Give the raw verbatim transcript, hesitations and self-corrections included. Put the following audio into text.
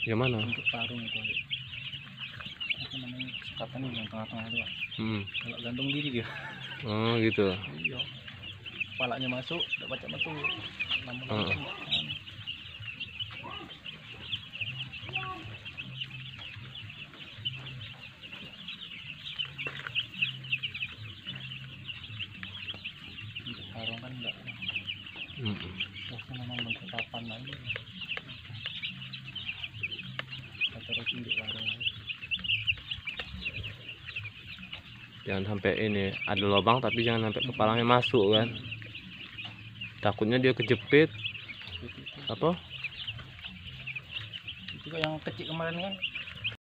Yang mana? Untuk parung itu apa namanya, kesempatan ini yang tengah-tengah itu Pak. Hmm. Kalau gantung diri dia. Oh gitu. Iya. Kepalanya masuk, tidak baca betul. Lama-lama Uh. kan enggak. Untuk parung kan enggak. Hmm. Terus memang bentuk papan lagi. Terus induk parung. Jangan sampai ini ada lubang tapi jangan sampai kepalanya masuk kan. Takutnya dia kejepit. Itu, itu. Apa? Itu yang kecil kemarin kan